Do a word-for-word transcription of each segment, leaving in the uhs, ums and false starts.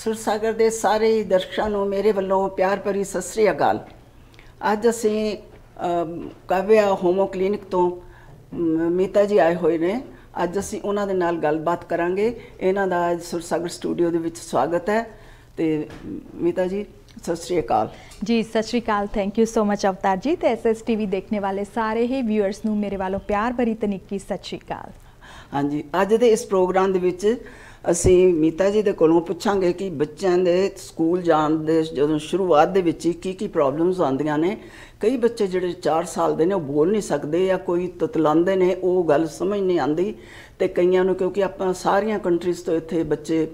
सुरसागर ਦੇ ਸਾਰੇ ਦਰਸ਼ਕਾਂ ਨੂੰ ਮੇਰੇ ਵੱਲੋਂ ਪਿਆਰ ਭਰੀ ਸਤਿ ਸ੍ਰੀ ਅਕਾਲ। ਅੱਜ ਅਸੀਂ ਕਾਵਿਆ ਹੋਮੋ ਕਲੀਨਿਕ ਤੋਂ ਮੀਤਾ ਜੀ ਆਏ ਹੋਏ ਨੇ। ਅੱਜ ਅਸੀਂ ਉਹਨਾਂ ਦੇ ਨਾਲ ਗੱਲਬਾਤ ਕਰਾਂਗੇ। ਇਹਨਾਂ ਦਾ ਅੱਜ ਸੁਰਸਾगर ਸਟੂਡੀਓ ਦੇ ਵਿੱਚ ਸਵਾਗਤ ਹੈ। ਤੇ ਮੀਤਾ जी सत श्री अकाल जी। सत श्री अकाल। थैंक यू सो मच अवतार जी। तो एस एस टी वी देखने वाले सारे ही व्यूअर्स ਨੂੰ ਮੇਰੇ ਵੱਲੋਂ ਪਿਆਰ ਭਰੀ ਤਨਿੱਕੀ ਸਤਿ ਸ਼੍ਰੀ ਅਕਾਲ। ਹਾਂਜੀ, ਅੱਜ ਦੇ ਇਸ ਪ੍ਰੋਗਰਾਮ ਦੇ ਵਿੱਚ ਅਸੀਂ ਮੀਤਾ ਜੀ ਦੇ ਕੋਲੋਂ ਪੁੱਛਾਂਗੇ ਕਿ ਬੱਚਿਆਂ ਦੇ ਸਕੂਲ ਜਾਣ ਦੇ ਜਦੋਂ ਸ਼ੁਰੂਆਤ ਦੇ ਵਿੱਚ ਕੀ ਕੀ ਪ੍ਰੋਬਲਮਸ ਆਉਂਦੀਆਂ ਨੇ। ਕਈ ਬੱਚੇ ਜਿਹੜੇ ਚਾਰ ਸਾਲ ਦੇ ਨੇ ਉਹ ਬੋਲ ਨਹੀਂ ਸਕਦੇ ਜਾਂ ਕੋਈ ਤਤਲਾਉਂਦੇ ਨੇ, ਉਹ ਗੱਲ ਸਮਝ ਨਹੀਂ ਆਉਂਦੀ। ਤੇ ਕਈਆਂ ਨੂੰ ਕਿਉਂਕਿ ਆਪਾਂ ਸਾਰੀਆਂ ਕੰਟਰੀਜ਼ ਤੋਂ ਇੱਥੇ ਬੱਚੇ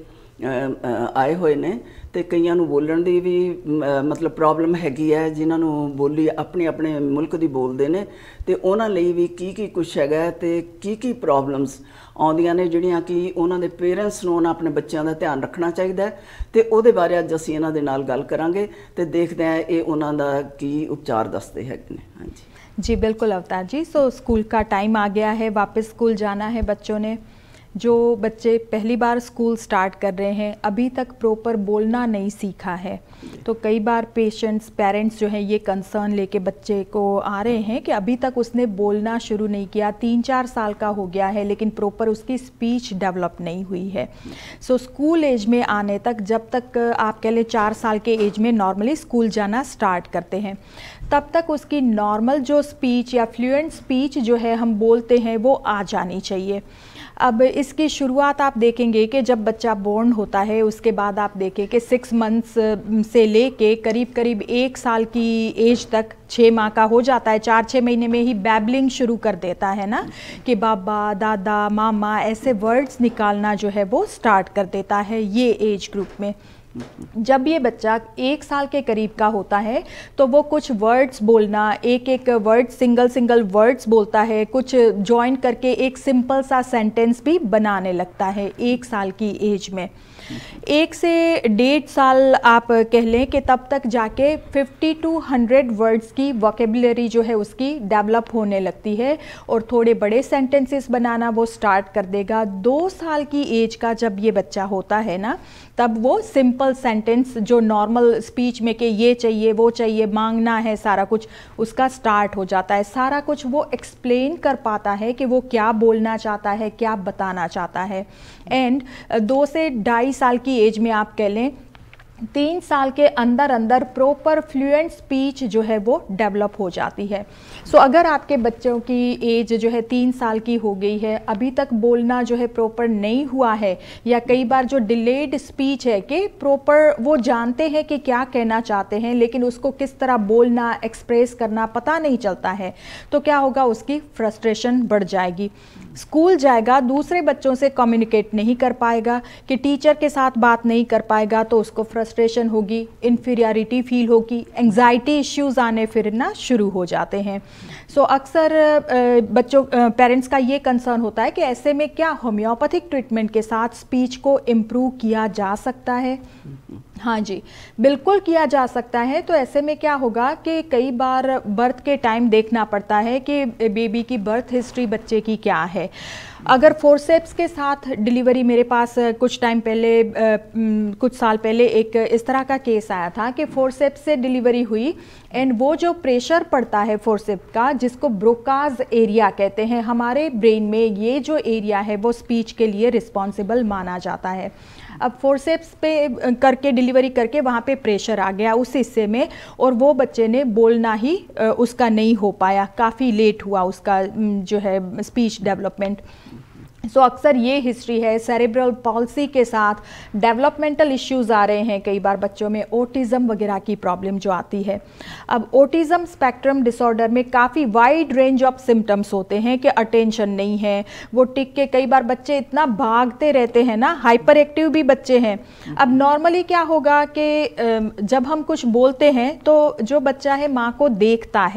ਆਏ ਹੋਏ ਨੇ ਤੇ ਕਈਆਂ ਨੂੰ ਬੋਲਣ ਦੀ ਵੀ ਮਤਲਬ ਪ੍ਰੋਬਲਮ ਹੈਗੀ ਹੈ, ਜਿਨ੍ਹਾਂ ਨੂੰ ਬੋਲੀ ਆਪਣੇ ਆਪਣੇ ਮੁਲਕ ਦੀ ਬੋਲਦੇ ਨੇ। ਤੇ ਉਹਨਾਂ ਲਈ ਵੀ ਕੀ ਕੀ ਕੁਛ ਹੈਗਾ ਤੇ ਕੀ ਕੀ ਪ੍ਰੋਬਲਮਸ ਆਉਂਦੀਆਂ ਨੇ ਜਿਹੜੀਆਂ ਕਿ ਉਹਨਾਂ ਦੇ ਪੇਰੈਂਟਸ ਨੂੰ ਉਹਨਾਂ ਆਪਣੇ ਬੱਚਿਆਂ ਦਾ ਧਿਆਨ ਰੱਖਣਾ ਚਾਹੀਦਾ ਹੈ। ਤੇ ਉਹਦੇ ਬਾਰੇ ਅੱਜ ਅਸੀਂ ਇਹਨਾਂ ਦੇ ਨਾਲ ਗੱਲ ਕਰਾਂਗੇ ਤੇ ਦੇਖਦੇ ਹਾਂ ਇਹ ਉਹਨਾਂ ਦਾ ਕੀ उपचार ਦੱਸਦੇ ਹੈਗੇ ਨੇ। ਹਾਂਜੀ जी बिल्कुल अवतार जी। सो स्कूल का टाइम आ गया है, वापस स्कूल जाना है बच्चों ने। जो बच्चे पहली बार स्कूल स्टार्ट कर रहे हैं, अभी तक प्रॉपर बोलना नहीं सीखा है, तो कई बार पेशेंट्स पेरेंट्स जो हैं ये कंसर्न लेके बच्चे को आ रहे हैं कि अभी तक उसने बोलना शुरू नहीं किया, तीन चार साल का हो गया है लेकिन प्रॉपर उसकी स्पीच डेवलप नहीं हुई है। सो स्कूल एज में आने तक, जब तक आप कह लें चार साल के एज में नॉर्मली स्कूल जाना स्टार्ट करते हैं, तब तक उसकी नॉर्मल जो स्पीच या फ्लुएंट स्पीच जो है हम बोलते हैं वो आ जानी चाहिए। अब इसकी शुरुआत आप देखेंगे कि जब बच्चा बोर्न होता है उसके बाद आप देखें कि सिक्स मंथ्स से लेके करीब करीब एक साल की एज तक, छः माह का हो जाता है, चार छः महीने में ही बैबलिंग शुरू कर देता है ना, कि बाबा दादा मामा ऐसे वर्ड्स निकालना जो है वो स्टार्ट कर देता है ये एज ग्रुप में। जब ये बच्चा एक साल के करीब का होता है तो वो कुछ वर्ड्स बोलना, एक एक वर्ड सिंगल सिंगल वर्ड्स बोलता है, कुछ जॉइन करके एक सिंपल सा सेंटेंस भी बनाने लगता है एक साल की एज में। एक से डेढ़ साल आप कह लें कि तब तक जाके फिफ्टी टू हंड्रेड वर्ड्स की वोकेबुलरी जो है उसकी डेवलप होने लगती है और थोड़े बड़े सेंटेंसेस बनाना वो स्टार्ट कर देगा। दो साल की एज का जब ये बच्चा होता है ना, तब वो सिंपल सेंटेंस जो नॉर्मल स्पीच में कि ये चाहिए वो चाहिए, मांगना है, सारा कुछ उसका स्टार्ट हो जाता है। सारा कुछ वो एक्सप्लेन कर पाता है कि वो क्या बोलना चाहता है, क्या बताना चाहता है। एंड दो से ढाई साल की एज में आप कह लें तीन साल के अंदर अंदर प्रॉपर फ्लुएंट स्पीच जो है वो डेवलप हो जाती है। सो so, अगर आपके बच्चों की एज जो है तीन साल की हो गई है, अभी तक बोलना जो है प्रॉपर नहीं हुआ है, या कई बार जो डिलेड स्पीच है कि प्रॉपर वो जानते हैं कि क्या कहना चाहते हैं लेकिन उसको किस तरह बोलना, एक्सप्रेस करना पता नहीं चलता है, तो क्या होगा, उसकी फ्रस्ट्रेशन बढ़ जाएगी। स्कूल जाएगा, दूसरे बच्चों से कम्युनिकेट नहीं कर पाएगा, कि टीचर के साथ बात नहीं कर पाएगा, तो उसको फ्रस्ट्रेशन होगी, इन्फीरियरिटी फील होगी, एंग्जाइटी इश्यूज आने फिर ना शुरू हो जाते हैं। सो so, अक्सर बच्चों पेरेंट्स का ये कंसर्न होता है कि ऐसे में क्या होम्योपैथिक ट्रीटमेंट के साथ स्पीच को इम्प्रूव किया जा सकता है। हाँ जी, बिल्कुल किया जा सकता है। तो ऐसे में क्या होगा कि कई बार बर्थ के टाइम देखना पड़ता है कि बेबी की बर्थ हिस्ट्री बच्चे की क्या है। अगर फोर्सेप्स के साथ डिलीवरी, मेरे पास कुछ टाइम पहले कुछ साल पहले एक इस तरह का केस आया था कि फोर्सेप्स से डिलीवरी हुई एंड वो जो प्रेशर पड़ता है फोर्सेप्स का, जिसको ब्रोकाज एरिया कहते हैं, हमारे ब्रेन में ये जो एरिया है वो स्पीच के लिए रिस्पॉन्सिबल माना जाता है। अब फोर्सेप्स पे करके डिलीवरी करके वहाँ पे प्रेशर आ गया उस हिस्से में और वो बच्चे ने बोलना ही उसका नहीं हो पाया, काफ़ी लेट हुआ उसका जो है स्पीच डेवलपमेंट। सो so, अक्सर ये हिस्ट्री है। सेरेब्रल पॉल्सी के साथ डेवलपमेंटल इश्यूज आ रहे हैं, कई बार बच्चों में ओटिज़म वगैरह की प्रॉब्लम जो आती है। अब ओटिज़म स्पेक्ट्रम डिसऑर्डर में काफ़ी वाइड रेंज ऑफ सिम्टम्स होते हैं कि अटेंशन नहीं है, वो टिक के, कई बार बच्चे इतना भागते रहते हैं ना, हाइपर एक्टिव भी बच्चे हैं। अब नॉर्मली क्या होगा कि जब हम कुछ बोलते हैं तो जो बच्चा है माँ को देखता है,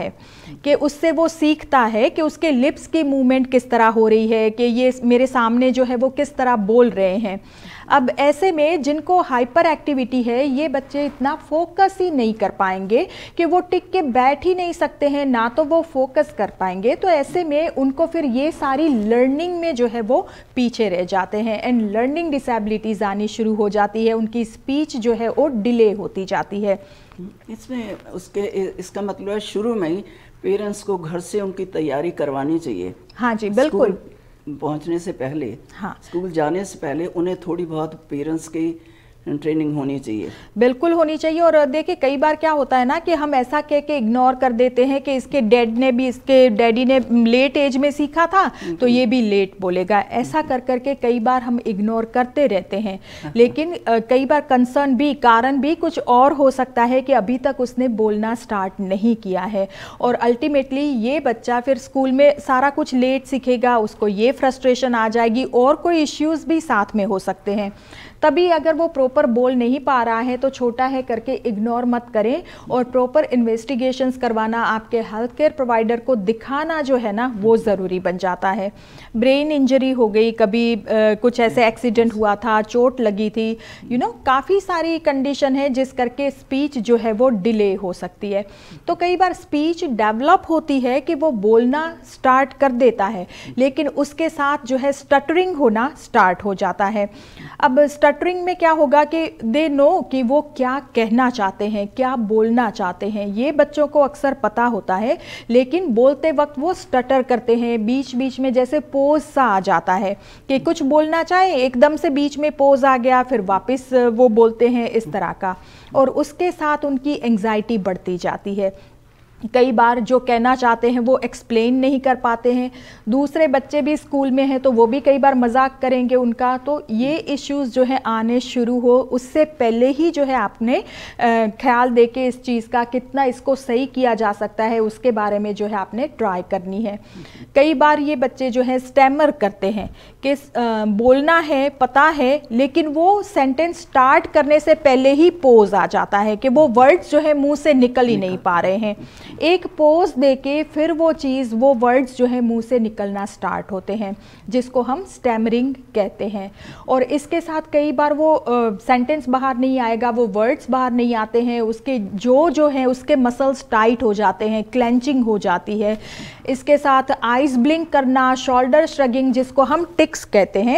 कि उससे वो सीखता है कि उसके लिप्स की मूवमेंट किस तरह हो रही है, कि ये मेरे सामने जो है वो किस तरह बोल रहे हैं। अब ऐसे में जिनको हाइपर एक्टिविटी है, ये बच्चे इतना फोकस ही नहीं कर पाएंगे कि वो टिक के बैठ ही नहीं सकते हैं, ना तो वो फोकस कर पाएंगे। तो ऐसे में उनको फिर ये सारी लर्निंग में जो है वो पीछे रह जाते हैं एंड लर्निंग डिसेबिलिटीज़ आनी शुरू हो जाती है, उनकी स्पीच जो है वो डिले होती जाती है। इसमें उसके इसका मतलब है शुरू में ही पेरेंट्स को घर से उनकी तैयारी करवानी चाहिए। हाँ जी, बिल्कुल। पहुंचने से पहले, हाँ, स्कूल जाने से पहले उन्हें थोड़ी बहुत पेरेंट्स की ट्रेनिंग होनी चाहिए। बिल्कुल होनी चाहिए। और देखिए कई बार क्या होता है ना कि हम ऐसा कह के इग्नोर कर देते हैं कि इसके डैड ने भी, इसके डैडी ने लेट एज में सीखा था तो ये भी लेट बोलेगा। ऐसा कर करके कई बार हम इग्नोर करते रहते हैं, लेकिन कई बार कंसर्न भी, कारण भी कुछ और हो सकता है कि अभी तक उसने बोलना स्टार्ट नहीं किया है और अल्टीमेटली ये बच्चा फिर स्कूल में सारा कुछ लेट सीखेगा, उसको ये फ्रस्ट्रेशन आ जाएगी और कोई इश्यूज भी साथ में हो सकते हैं। तभी अगर वो प्रॉपर बोल नहीं पा रहा है तो छोटा है करके इग्नोर मत करें और प्रॉपर इन्वेस्टिगेशंस करवाना, आपके हेल्थ केयर प्रोवाइडर को दिखाना जो है ना वो ज़रूरी बन जाता है। ब्रेन इंजरी हो गई, कभी आ, कुछ ऐसे एक्सीडेंट हुआ था, चोट लगी थी, यू नो काफ़ी सारी कंडीशन है जिस करके स्पीच जो है वो डिले हो सकती है। तो कई बार स्पीच डेवलप होती है कि वो बोलना स्टार्ट कर देता है, लेकिन उसके साथ जो है स्टटरिंग होना स्टार्ट हो जाता है। अब स्टटरिंग में क्या होगा कि दे नो कि वो क्या कहना चाहते हैं, क्या बोलना चाहते हैं। ये बच्चों को अक्सर पता होता है, लेकिन बोलते वक्त वो स्टटर करते हैं, बीच बीच में जैसे पोज सा आ जाता है कि कुछ बोलना चाहे एकदम से बीच में पोज आ गया, फिर वापस वो बोलते हैं इस तरह का, और उसके साथ उनकी एंग्जाइटी बढ़ती जाती है। कई बार जो कहना चाहते हैं वो एक्सप्लेन नहीं कर पाते हैं। दूसरे बच्चे भी स्कूल में हैं तो वो भी कई बार मजाक करेंगे उनका। तो ये इश्यूज जो है आने शुरू हो उससे पहले ही जो है आपने ख्याल दे के इस चीज़ का कितना इसको सही किया जा सकता है उसके बारे में जो है आपने ट्राई करनी है। कई बार ये बच्चे जो है स्टैमर करते हैं कि बोलना है, पता है, लेकिन वो सेंटेंस स्टार्ट करने से पहले ही पोज आ जाता है कि वो वर्ड्स जो है मुंह से निकल ही नहीं पा रहे हैं। एक पोज देके फिर वो चीज़, वो वर्ड्स जो है मुंह से निकलना स्टार्ट होते हैं, जिसको हम स्टैमरिंग कहते हैं। और इसके साथ कई बार वो सेंटेंस uh, बाहर नहीं आएगा, वो वर्ड्स बाहर नहीं आते हैं, उसके जो जो है उसके मसल्स टाइट हो जाते हैं, क्लेंचिंग हो जाती है। इसके साथ आइज ब्लिंक करना, शोल्डर श्रगिंग जिसको हम टिक्स कहते हैं,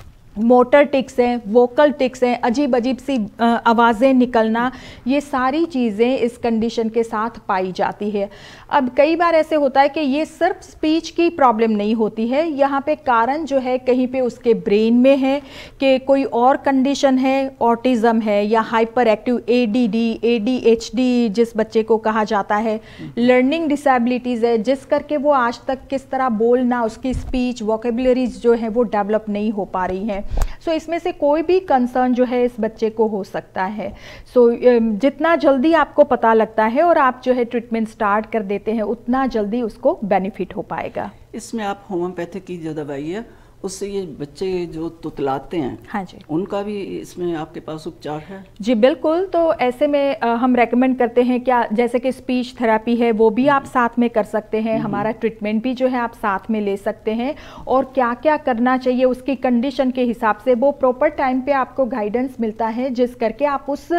मोटर टिक्स हैं, वोकल टिक्स हैं, अजीब अजीब सी आवाज़ें निकलना, ये सारी चीज़ें इस कंडीशन के साथ पाई जाती है। अब कई बार ऐसे होता है कि ये सिर्फ स्पीच की प्रॉब्लम नहीं होती है, यहाँ पे कारण जो है कहीं पे उसके ब्रेन में है कि कोई और कंडीशन है, ऑटिज़म है या hyperactive A D D, A D H D जिस बच्चे को कहा जाता है, लर्निंग डिसेबिलिटीज़ है जिस करके वो आज तक किस तरह बोलना, उसकी स्पीच वोकेबुलरीज जो है वो डेवलप नहीं हो पा रही हैं। सो so, इसमें से कोई भी कंसर्न जो है इस बच्चे को हो सकता है। सो so, जितना जल्दी आपको पता लगता है और आप जो है ट्रीटमेंट स्टार्ट कर देते हैं उतना जल्दी उसको बेनिफिट हो पाएगा। इसमें आप होम्योपैथिक की जो दवाई है उससे ये बच्चे जो तुतलाते हैं, हाँ जी, उनका भी इसमें आपके पास उपचार है? जी बिल्कुल। तो ऐसे में आ, हम रेकमेंड करते हैं क्या, जैसे कि स्पीच थेरेपी है वो भी आप साथ में कर सकते हैं, हमारा ट्रीटमेंट भी जो है आप साथ में ले सकते हैं, और क्या क्या करना चाहिए उसकी कंडीशन के हिसाब से वो प्रॉपर टाइम पे आपको गाइडेंस मिलता है, जिस करके आप उस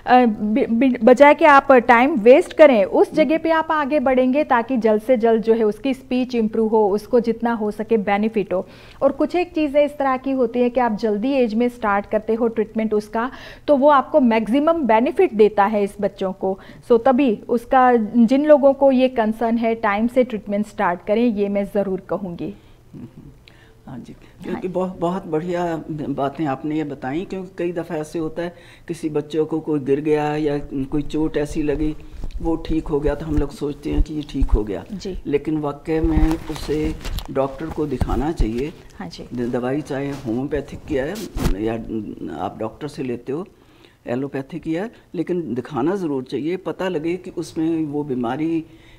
बजाय कि आप टाइम वेस्ट करें उस जगह पे आप आगे बढ़ेंगे ताकि जल्द से जल्द जो है उसकी स्पीच इम्प्रूव हो, उसको जितना हो सके बेनिफिट हो। और कुछ एक चीज़ें इस तरह की होती है कि आप जल्दी एज में स्टार्ट करते हो ट्रीटमेंट उसका, तो वो आपको मैक्सिमम बेनिफिट देता है इस बच्चों को। सो तभी उसका, जिन लोगों को ये कंसर्न है टाइम से ट्रीटमेंट स्टार्ट करें, ये मैं ज़रूर कहूँगी। हाँ जी, क्योंकि बहुत बहुत बढ़िया बातें आपने ये बताई, क्योंकि कई दफ़ा ऐसे होता है किसी बच्चों को कोई गिर गया या कोई चोट ऐसी लगी, वो ठीक हो गया तो हम लोग सोचते हैं कि ये ठीक हो गया जी, लेकिन वाकई में उसे डॉक्टर को दिखाना चाहिए। हाँ जी, दवाई चाहे होम्योपैथिक की है या आप डॉक्टर से लेते हो एलोपैथिक की है, लेकिन दिखाना ज़रूर चाहिए, पता लगे कि उसमें वो बीमारी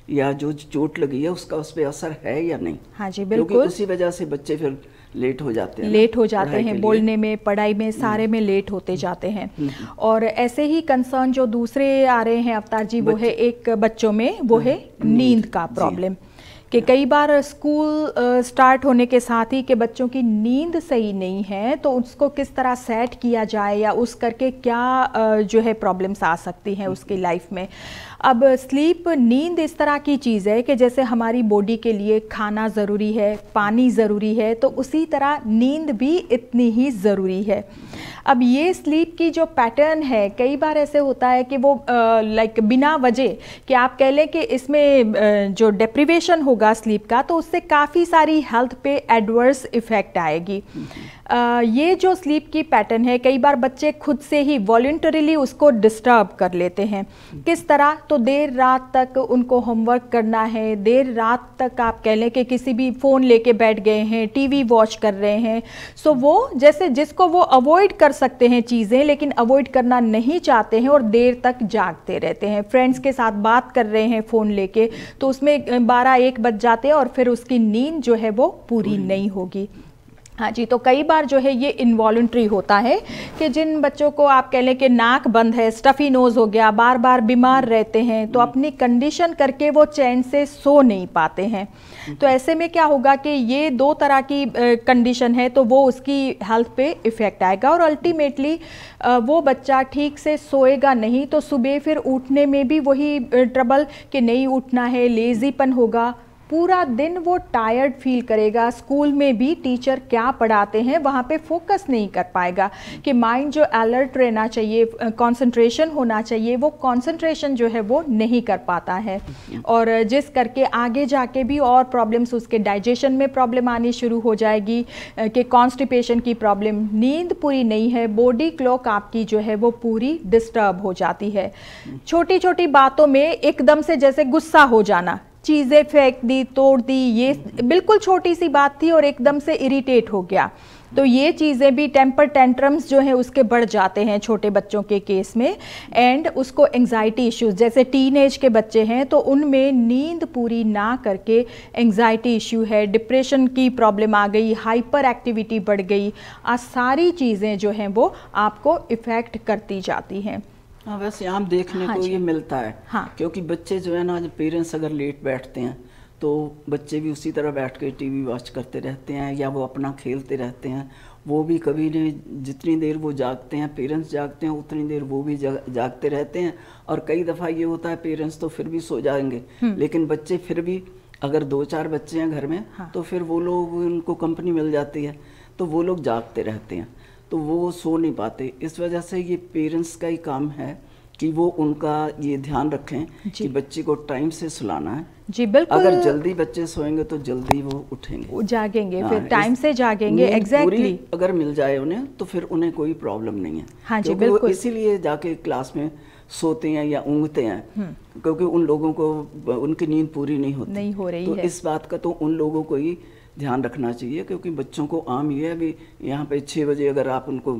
या जो चोट लगी है उसका उस पर असर है या नहीं। हाँ जी बिल्कुल, क्योंकि उसी वजह से बच्चे फिर लेट हो जाते हैं, लेट हो जाते हैं बोलने में, पढ़ाई में, सारे में लेट होते जाते हैं। और ऐसे ही कंसर्न जो दूसरे आ रहे हैं अवतार जी, वो है एक बच्चों में वो है नींद का प्रॉब्लम, कि कई बार स्कूल स्टार्ट होने के साथ ही कि बच्चों की नींद सही नहीं है, तो उसको किस तरह सेट किया जाए या उस करके क्या जो है प्रॉब्लम्स आ सकती हैं उसकी लाइफ में। अब स्लीप, नींद इस तरह की चीज़ है कि जैसे हमारी बॉडी के लिए खाना ज़रूरी है, पानी ज़रूरी है, तो उसी तरह नींद भी इतनी ही ज़रूरी है। अब ये स्लीप की जो पैटर्न है, कई बार ऐसे होता है कि वो लाइक बिना वजह कि आप कह लें कि इसमें uh, जो डेप्रिवेशन होगा स्लीप का, तो उससे काफ़ी सारी हेल्थ पे एडवर्स इफ़ेक्ट आएगी। Uh, ये जो स्लीप की पैटर्न है, कई बार बच्चे खुद से ही वॉलंटरीली उसको डिस्टर्ब कर लेते हैं। किस तरह? तो देर रात तक उनको होमवर्क करना है, देर रात तक आप कह लें कि किसी भी फ़ोन लेके बैठ गए हैं, टीवी वॉच कर रहे हैं। सो वो जैसे जिसको वो अवॉइड कर सकते हैं चीज़ें, लेकिन अवॉइड करना नहीं चाहते हैं और देर तक जागते रहते हैं। फ्रेंड्स के साथ बात कर रहे हैं फ़ोन लेके, तो उसमें बारह एक बज जाते हैं और फिर उसकी नींद जो है वो पूरी नहीं होगी। हाँ जी, तो कई बार जो है ये इनवॉलंटरी होता है कि जिन बच्चों को आप कह लें कि नाक बंद है, स्टफ़ी नोज़ हो गया, बार बार बीमार रहते हैं, तो अपनी कंडीशन करके वो चैन से सो नहीं पाते हैं। तो ऐसे में क्या होगा कि ये दो तरह की कंडीशन है, तो वो उसकी हेल्थ पे इफ़ेक्ट आएगा और अल्टीमेटली वो बच्चा ठीक से सोएगा नहीं, तो सुबह फिर उठने में भी वही ट्रबल कि नहीं उठना है, लेज़ीपन होगा, पूरा दिन वो टायर्ड फील करेगा। स्कूल में भी टीचर क्या पढ़ाते हैं वहाँ पे फोकस नहीं कर पाएगा, कि माइंड जो अलर्ट रहना चाहिए, कंसंट्रेशन होना चाहिए, वो कंसंट्रेशन जो है वो नहीं कर पाता है, और जिस करके आगे जाके भी और प्रॉब्लम्स, उसके डाइजेशन में प्रॉब्लम आनी शुरू हो जाएगी, कि कॉन्स्टिपेशन की प्रॉब्लम, नींद पूरी नहीं है, बॉडी क्लॉक आपकी जो है वो पूरी डिस्टर्ब हो जाती है। छोटी छोटी बातों में एकदम से जैसे गुस्सा हो जाना, चीज़ें फेंक दी, तोड़ दी, ये बिल्कुल छोटी सी बात थी और एकदम से इरिटेट हो गया, तो ये चीज़ें भी, टेम्पर टेंट्रम्स जो हैं उसके बढ़ जाते हैं छोटे बच्चों के केस में। एंड उसको एंग्जाइटी इश्यूज, जैसे टीनेज के बच्चे हैं तो उनमें नींद पूरी ना करके एंग्जाइटी इश्यू है, डिप्रेशन की प्रॉब्लम आ गई, हाइपर एक्टिविटी बढ़ गई, आज सारी चीज़ें जो हैं वो आपको इफ़ेक्ट करती जाती हैं। हाँ, वैसे आम देखने हाँ को ये मिलता है। हाँ। क्योंकि बच्चे जो है ना, जब पेरेंट्स अगर लेट बैठते हैं तो बच्चे भी उसी तरह बैठ के टीवी वॉच करते रहते हैं, या वो अपना खेलते रहते हैं। वो भी कभी नहीं, जितनी देर वो जागते हैं, पेरेंट्स जागते हैं, उतनी देर वो भी जा, जागते रहते हैं। और कई दफ़ा ये होता है पेरेंट्स तो फिर भी सो जाएंगे, लेकिन बच्चे फिर भी, अगर दो चार बच्चे हैं घर में, हाँ। तो फिर वो लोग, उनको कंपनी मिल जाती है तो वो लोग जागते रहते हैं, तो वो सो नहीं पाते। इस वजह से ये पेरेंट्स का ही काम है कि वो उनका ये ध्यान रखें कि बच्चे को टाइम से सुलाना है। जी बिल्कुल, अगर जल्दी बच्चे सोएंगे तो जल्दी वो उठेंगे, जागेंगे, फिर टाइम से जागेंगे। एग्जैक्टली, अगर मिल जाए उन्हें तो फिर उन्हें कोई प्रॉब्लम नहीं है। हाँ जी बिल्कुल, इसीलिए जाके क्लास में सोते हैं या ऊँगते हैं, क्योंकि उन लोगों को उनकी नींद पूरी नहीं होती, नहीं हो रही तो है। इस बात का तो उन लोगों को ही ध्यान रखना चाहिए, क्योंकि बच्चों को आम ये है भी, यहाँ पे छः बजे अगर आप उनको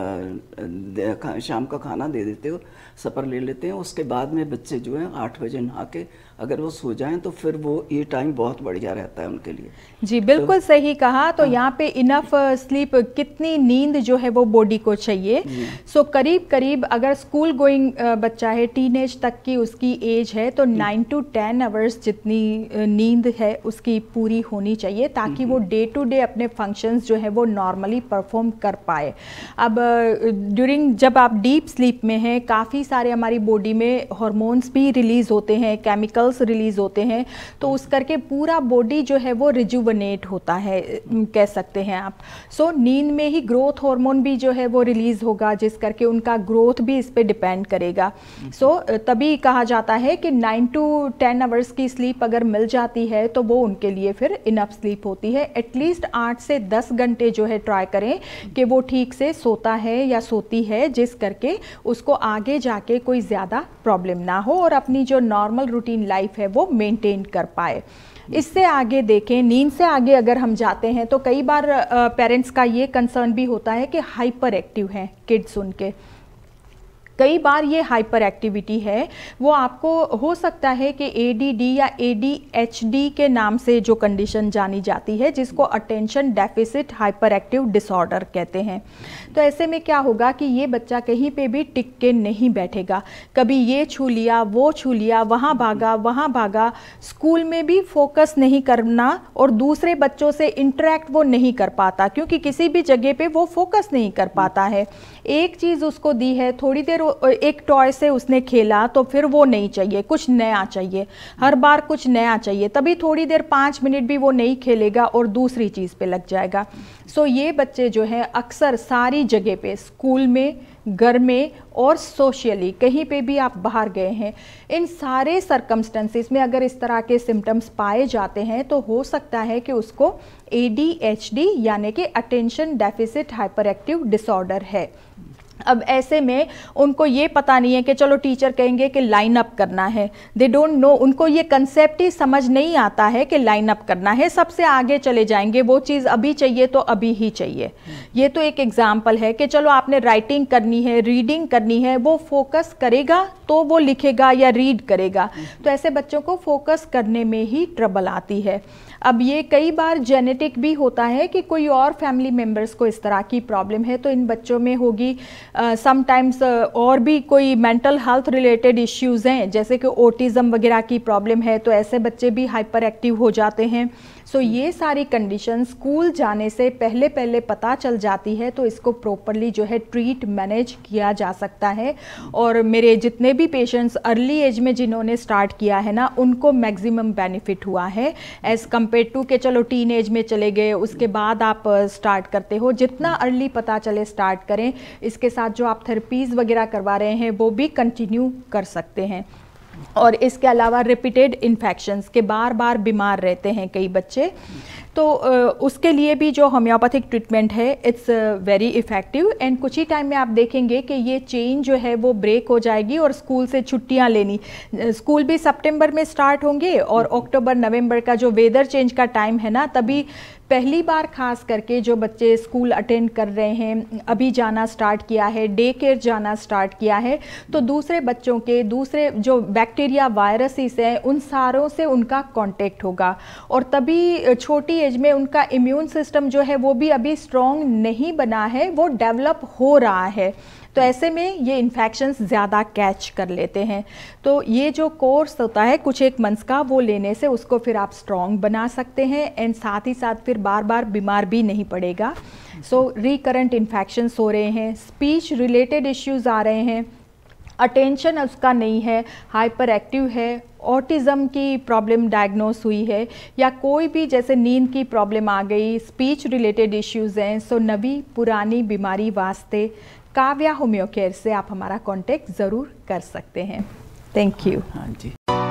आ, शाम का खाना दे देते हो, सपर ले लेते हैं, उसके बाद में बच्चे जो हैं आठ बजे नहा के अगर वो सो जाएं तो फिर वो ये टाइम बहुत बढ़िया रहता है उनके लिए। जी बिल्कुल तो, सही कहा। तो हाँ। यहाँ पे इनफ स्लीप, कितनी नींद जो है वो बॉडी को चाहिए। सो so, करीब करीब अगर स्कूल गोइंग बच्चा है, टीनेज तक की उसकी एज है, तो नाइन टू टेन आवर्स जितनी नींद है उसकी पूरी होनी चाहिए, ताकि वो डे टू डे अपने फंक्शंस जो है वो नॉर्मली परफॉर्म कर पाए। अब ड्यूरिंग जब आप डीप स्लीप में हैं, काफ़ी सारे हमारी बॉडी में हार्मोन्स भी रिलीज़ होते हैं, केमिकल रिलीज होते हैं, तो उस करके पूरा बॉडी जो है वो रिजुवनेट होता है, कह सकते हैं आप। सो so, नींद में ही ग्रोथ हार्मोन भी जो है वो रिलीज होगा, जिस करके उनका ग्रोथ भी इस पे डिपेंड करेगा। सो so, तभी कहा जाता है कि नाइन टू टेन आवर्स की स्लीप अगर मिल जाती है तो वो उनके लिए फिर इनफ स्लीप होती है। एटलीस्ट आठ से दस घंटे जो है ट्राई करें कि वो ठीक से सोता है या सोती है, जिस करके उसको आगे जाके कोई ज़्यादा प्रॉब्लम ना हो और अपनी जो नॉर्मल रूटीन लाइफ है वो मेंटेन कर पाए। इससे आगे देखें, नींद से आगे अगर हम जाते हैं तो कई बार पेरेंट्स का ये कंसर्न भी होता है कि हाइपर एक्टिव हैं किड्स उनके। कई बार ये हाइपर एक्टिविटी है वो आपको हो सकता है कि ए डी डी या ए डी एच डी के नाम से जो कंडीशन जानी जाती है, जिसको attention deficit hyperactive disorder कहते हैं। तो ऐसे में क्या होगा कि ये बच्चा कहीं पे भी टिक के नहीं बैठेगा, कभी ये छू लिया वो छू लिया, वहाँ भागा वहाँ भागा, स्कूल में भी फोकस नहीं करना और दूसरे बच्चों से इंटरेक्ट वो नहीं कर पाता, क्योंकि किसी भी जगह पे वो फोकस नहीं कर पाता है। एक चीज़ उसको दी है, थोड़ी देर एक टॉय से उसने खेला तो फिर वो नहीं चाहिए, कुछ नया चाहिए, हर बार कुछ नया चाहिए, तभी थोड़ी देर पाँच मिनट भी वो नहीं खेलेगा और दूसरी चीज़ पे लग जाएगा। सो ये बच्चे जो है अक्सर सारी जगह पे, स्कूल में, घर में और सोशली कहीं पे भी आप बाहर गए हैं, इन सारे सरकमस्टेंसेस में अगर इस तरह के सिम्टम्स पाए जाते हैं तो हो सकता है कि उसको ए डी एच डी यानी कि attention deficit hyperactive disorder है। अब ऐसे में उनको ये पता नहीं है कि चलो टीचर कहेंगे कि लाइन अप करना है, दे डोंट नो, उनको ये कंसेप्ट ही समझ नहीं आता है कि लाइन अप करना है, सबसे आगे चले जाएंगे, वो चीज़ अभी चाहिए तो अभी ही चाहिए। ये तो एक एग्जाम्पल है कि चलो आपने राइटिंग करनी है, रीडिंग करनी है, वो फोकस करेगा तो वो लिखेगा या रीड करेगा। तो ऐसे बच्चों को फोकस करने में ही ट्रबल आती है। अब ये कई बार जेनेटिक भी होता है कि कोई और फैमिली मेम्बर्स को इस तरह की प्रॉब्लम है तो इन बच्चों में होगी। समटाइम्स uh, uh, और भी कोई मेंटल हेल्थ रिलेटेड इश्यूज़ हैं, जैसे कि ऑटिज़म वगैरह की प्रॉब्लम है, तो ऐसे बच्चे भी हाइपर एक्टिव हो जाते हैं। सो so, ये सारी कंडीशन स्कूल जाने से पहले पहले पता चल जाती है तो इसको प्रॉपरली जो है ट्रीट मैनेज किया जा सकता है। और मेरे जितने भी पेशेंट्स अर्ली एज में जिन्होंने स्टार्ट किया है ना, उनको मैक्सिमम बेनिफिट हुआ है एज़ कम्पेयर टू के चलो टीन एज में चले गए उसके बाद आप स्टार्ट करते हो। जितना अर्ली पता चले स्टार्ट करें। इसके साथ जो आप थेरेपीज़ वगैरह करवा रहे हैं वो भी कंटिन्यू कर सकते हैं। और इसके अलावा रिपीटेड इन्फेक्शंस के बार बार बीमार रहते हैं कई बच्चे, तो उसके लिए भी जो होम्योपैथिक ट्रीटमेंट है इट्स वेरी इफ़ेक्टिव। एंड कुछ ही टाइम में आप देखेंगे कि ये चेन जो है वो ब्रेक हो जाएगी और स्कूल से छुट्टियां लेनी, स्कूल भी सितंबर में स्टार्ट होंगे और अक्टूबर नवंबर का जो वेदर चेंज का टाइम है ना, तभी पहली बार खास करके जो बच्चे स्कूल अटेंड कर रहे हैं, अभी जाना स्टार्ट किया है, डे केयर जाना स्टार्ट किया है, तो दूसरे बच्चों के दूसरे जो बैक्टीरिया वायरसेस हैं उन सारों से उनका कांटेक्ट होगा और तभी छोटी एज में उनका इम्यून सिस्टम जो है वो भी अभी स्ट्रॉन्ग नहीं बना है, वो डेवलप हो रहा है। तो ऐसे में ये इन्फेक्शंस ज़्यादा कैच कर लेते हैं। तो ये जो कोर्स होता है कुछ एक मंथ्स का, वो लेने से उसको फिर आप स्ट्रॉन्ग बना सकते हैं एंड साथ ही साथ फिर बार बार बीमार भी नहीं पड़ेगा। सो रिकरेंट इन्फेक्शंस हो रहे हैं, स्पीच रिलेटेड इश्यूज़ आ रहे हैं, अटेंशन उसका नहीं है, हाइपर एक्टिव है, ऑटिज़म की प्रॉब्लम डायग्नोस हुई है या कोई भी जैसे नींद की प्रॉब्लम आ गई, स्पीच रिलेटेड इश्यूज़ हैं, सो नवी पुरानी बीमारी वास्ते काव्या होम्यो केयर से आप हमारा कांटेक्ट ज़रूर कर सकते हैं। Thank you. हाँ जी।